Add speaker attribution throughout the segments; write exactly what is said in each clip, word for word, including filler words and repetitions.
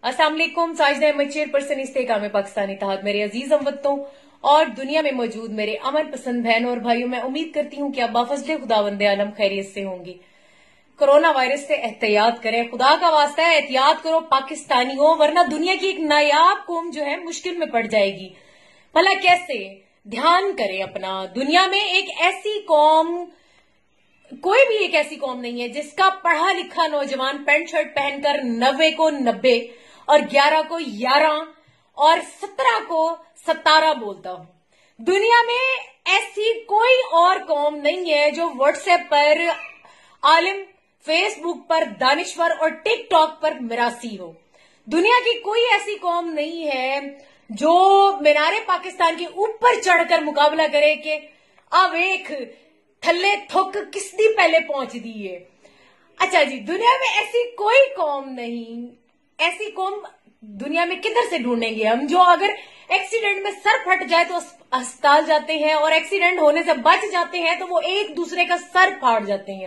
Speaker 1: अस्सलाम वालेकुम। साजिदा अहमद चेयरपर्सन इस्तेकाम पाकिस्तानी तहत मेरे अजीज हमवतनों और दुनिया में मौजूद मेरे अमन पसंद बहनों और भाइयों, मैं उम्मीद करती हूँ कि आप बाफजले खुदावंदे आलम खैरियत से होंगे। कोरोना वायरस से एहतियात करें, खुदा का वास्ता है एहतियात करो पाकिस्तानियों, वरना दुनिया की एक नायाब कौम जो है मुश्किल में पड़ जाएगी। भला कैसे? ध्यान करें अपना। दुनिया में एक ऐसी कौम, कोई भी एक ऐसी कौम नहीं है जिसका पढ़ा लिखा नौजवान पैंट शर्ट पहनकर नब्बे को नब्बे और ग्यारह को ग्यारह और सत्रह को सतारह बोलता हो। दुनिया में ऐसी कोई और कौम नहीं है जो व्हाट्सएप पर आलिम, फेसबुक पर दानिश्वर और टिकटॉक पर मिरासी हो। दुनिया की कोई ऐसी कौम नहीं है जो मीनारे पाकिस्तान के ऊपर चढ़कर मुकाबला करे कि अब एक थल्ले थुक किसदी पहले पहुंच दी है। अच्छा जी, दुनिया में ऐसी कोई कौम नहीं। ऐसी कौम दुनिया में किधर से ढूंढेंगे हम, जो अगर एक्सीडेंट में सर फट जाए तो अस्पताल जाते हैं और एक्सीडेंट होने से बच जाते हैं तो वो एक दूसरे का सर फाड़ जाते हैं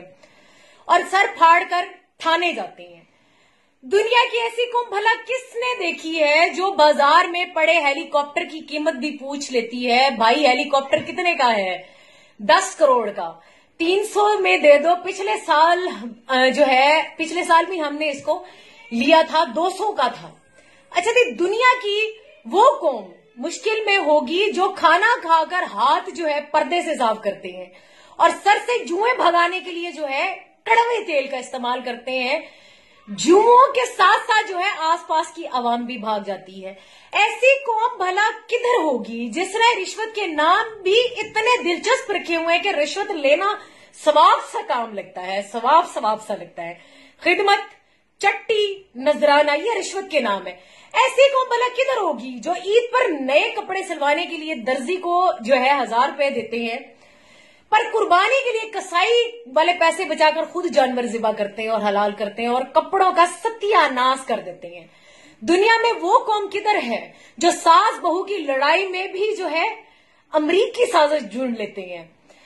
Speaker 1: और सर फाड़ कर थाने जाते हैं। दुनिया की ऐसी कौम भला किसने देखी है जो बाजार में पड़े हेलीकॉप्टर की कीमत भी पूछ लेती है? भाई हेलीकॉप्टर कितने का है? दस करोड़ का। तीन सौ में दे दो। पिछले साल जो है, पिछले साल भी हमने इसको लिया था, दो सौ का था। अच्छा जी, दुनिया की वो कौम मुश्किल में होगी जो खाना खाकर हाथ जो है पर्दे से साफ करते हैं और सर से जुएं भगाने के लिए जो है कड़वे तेल का इस्तेमाल करते हैं। जुओं के साथ साथ जो है आसपास की आवाम भी भाग जाती है। ऐसी कौम भला किधर होगी जिसने रिश्वत के नाम भी इतने दिलचस्प रखे हुए हैं कि रिश्वत लेना सवाब सा काम लगता है, सवाब सवाब सा लगता है। खिदमत, चट्टी, नजराना, ये रिश्वत के नाम है। ऐसी कौम भला किधर होगी जो ईद पर नए कपड़े सिलवाने के लिए दर्जी को जो है हजार रुपए देते हैं, पर कुर्बानी के लिए कसाई वाले पैसे बचाकर खुद जानवर ज़िबा करते हैं और हलाल करते हैं और कपड़ों का सत्यानाश कर देते हैं। दुनिया में वो कौम किधर है जो सास बहू की लड़ाई में भी जो है अमरीकी साजिश ढूंढ लेते हैं?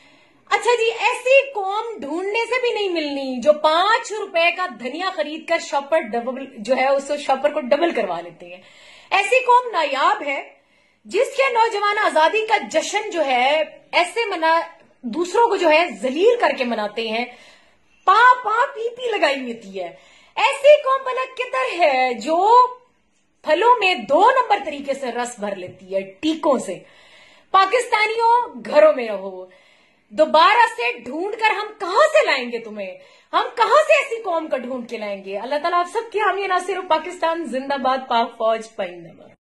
Speaker 1: अच्छा जी, ऐसी कौम ढूंढने से भी नहीं मिलनी जो पांच रुपए का धनिया खरीद कर शॉपर डबल जो है उस शॉपर को डबल करवा लेते हैं। ऐसी कौम नायाब है जिसके नौजवान आजादी का जश्न जो है ऐसे मना दूसरों को जो है जलील करके मनाते हैं, पा पा पी पी लगाई होती है। ऐसी कौम भला किधर है जो फलों में दो नंबर तरीके से रस भर लेती है, टीकों से? पाकिस्तानियों, घरों में रहो। दोबारा से ढूंढ कर हम कहां से लाएंगे तुम्हें? हम कहां से ऐसी कौम का ढूंढ के लाएंगे? अल्लाह ताला आप सबकी हामी नासिर। पाकिस्तान जिंदाबाद, पाक फौज पाइंदाबाद।